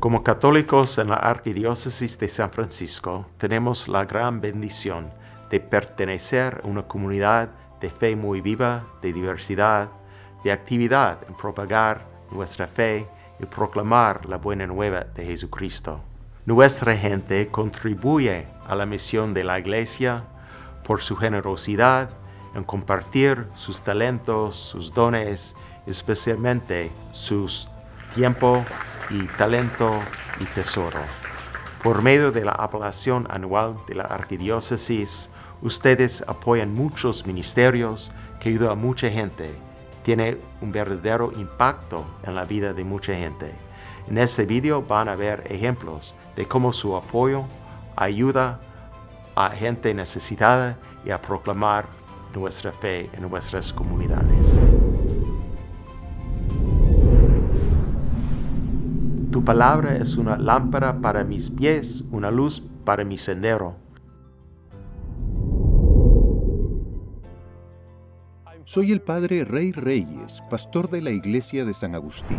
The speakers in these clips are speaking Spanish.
Como católicos en la Arquidiócesis de San Francisco, tenemos la gran bendición de pertenecer a una comunidad de fe muy viva, de diversidad, de actividad en propagar nuestra fe y proclamar la buena nueva de Jesucristo. Nuestra gente contribuye a la misión de la Iglesia por su generosidad en compartir sus talentos, sus dones, especialmente sus tiempo y talento y tesoro. Por medio de la apelación anual de la Arquidiócesis, ustedes apoyan muchos ministerios que ayudan a mucha gente. Tiene un verdadero impacto en la vida de mucha gente. En este video van a ver ejemplos de cómo su apoyo ayuda a gente necesitada y a proclamar nuestra fe en nuestras comunidades. Tu palabra es una lámpara para mis pies, una luz para mi sendero. Soy el padre Rey Reyes, pastor de la iglesia de San Agustín.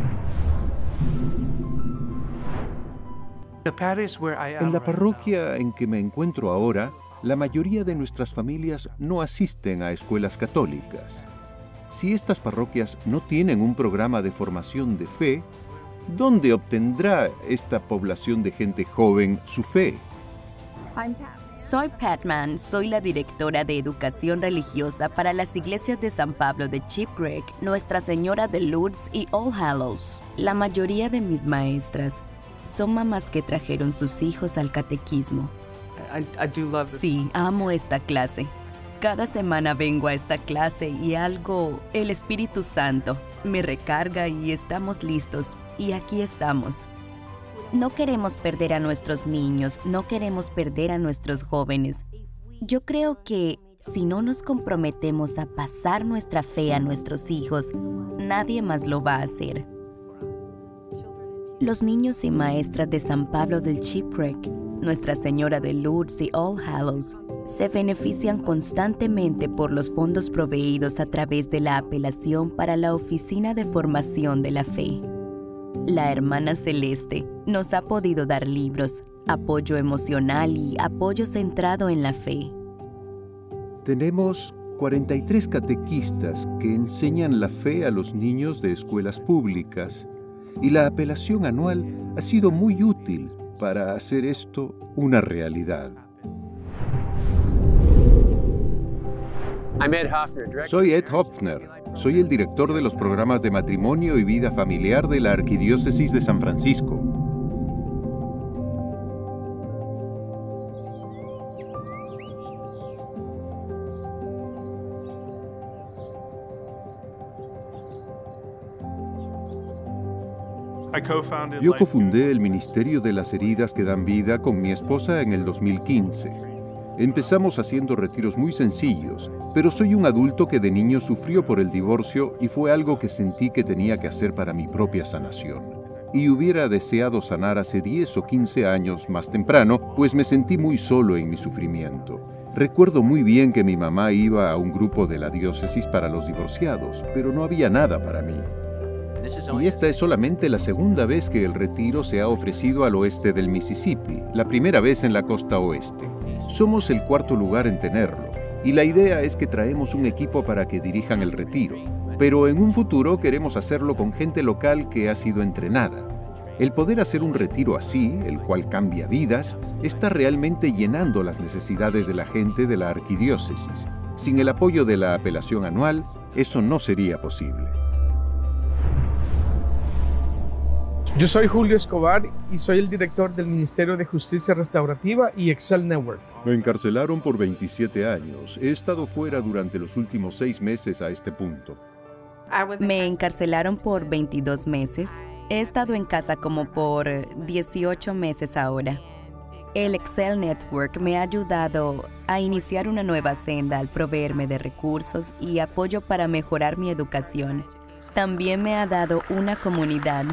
En la parroquia en que me encuentro ahora, la mayoría de nuestras familias no asisten a escuelas católicas. Si estas parroquias no tienen un programa de formación de fe, ¿dónde obtendrá esta población de gente joven su fe? Soy Patman, soy la directora de educación religiosa para las iglesias de San Pablo de Chip Creek, Nuestra Señora de Lourdes y All Hallows. La mayoría de mis maestras son mamás que trajeron sus hijos al catequismo. Sí, amo esta clase. Cada semana vengo a esta clase y el Espíritu Santo me recarga y estamos listos. Y aquí estamos. No queremos perder a nuestros niños, no queremos perder a nuestros jóvenes. Yo creo que si no nos comprometemos a pasar nuestra fe a nuestros hijos, nadie más lo va a hacer. Los niños y maestras de San Pablo del Chip Creek, Nuestra Señora de Lourdes y All Hallows se benefician constantemente por los fondos proveídos a través de la apelación para la Oficina de Formación de la Fe. La hermana Celeste nos ha podido dar libros, apoyo emocional y apoyo centrado en la fe. Tenemos 43 catequistas que enseñan la fe a los niños de escuelas públicas y la apelación anual ha sido muy útil para hacer esto una realidad. Soy Ed Hopfner. Soy el director de los programas de matrimonio y vida familiar de la Arquidiócesis de San Francisco. Yo cofundé el Ministerio de las Heridas que dan vida con mi esposa en el 2015. Empezamos haciendo retiros muy sencillos, pero soy un adulto que de niño sufrió por el divorcio y fue algo que sentí que tenía que hacer para mi propia sanación. Y hubiera deseado sanar hace 10 o 15 años más temprano, pues me sentí muy solo en mi sufrimiento. Recuerdo muy bien que mi mamá iba a un grupo de la diócesis para los divorciados, pero no había nada para mí. Y esta es solamente la segunda vez que el retiro se ha ofrecido al oeste del Mississippi, la primera vez en la costa oeste. Somos el cuarto lugar en tenerlo, y la idea es que traemos un equipo para que dirijan el retiro. Pero en un futuro queremos hacerlo con gente local que ha sido entrenada. El poder hacer un retiro así, el cual cambia vidas, está realmente llenando las necesidades de la gente de la arquidiócesis. Sin el apoyo de la apelación anual, eso no sería posible. Yo soy Julio Escobar y soy el director del Ministerio de Justicia Restaurativa y Excel Network. Me encarcelaron por 27 años. He estado fuera durante los últimos 6 meses a este punto. Me encarcelaron por 22 meses. He estado en casa como por 18 meses ahora. El Excel Network me ha ayudado a iniciar una nueva senda al proveerme de recursos y apoyo para mejorar mi educación. También me ha dado una comunidad.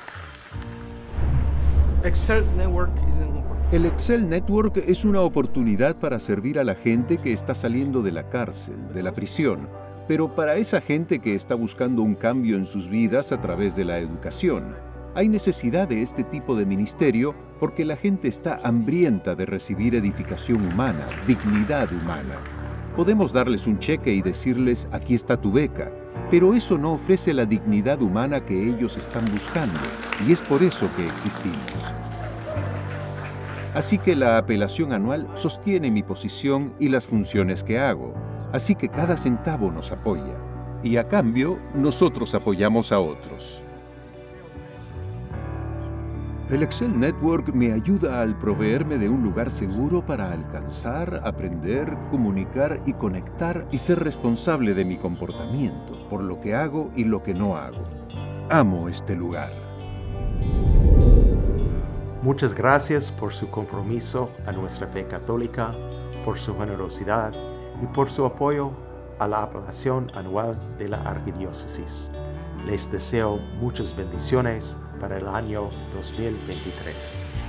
El Excel Network es una oportunidad para servir a la gente que está saliendo de la cárcel, de la prisión, pero para esa gente que está buscando un cambio en sus vidas a través de la educación. Hay necesidad de este tipo de ministerio porque la gente está hambrienta de recibir edificación humana, dignidad humana. Podemos darles un cheque y decirles, aquí está tu beca, pero eso no ofrece la dignidad humana que ellos están buscando, y es por eso que existimos. Así que la apelación anual sostiene mi posición y las funciones que hago, así que cada centavo nos apoya, y a cambio, nosotros apoyamos a otros. El Excel Network me ayuda al proveerme de un lugar seguro para alcanzar, aprender, comunicar y conectar y ser responsable de mi comportamiento, por lo que hago y lo que no hago. Amo este lugar. Muchas gracias por su compromiso a nuestra fe católica, por su generosidad y por su apoyo a la apelación anual de la Arquidiócesis. Les deseo muchas bendiciones para el año 2023.